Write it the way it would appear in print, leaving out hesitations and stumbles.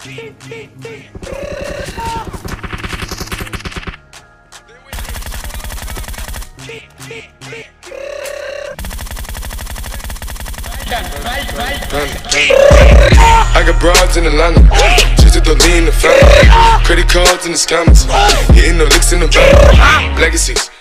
I got broads in Atlanta, just to lean the family. Credit cards in the scammers, hitting the licks in the van. Legacies.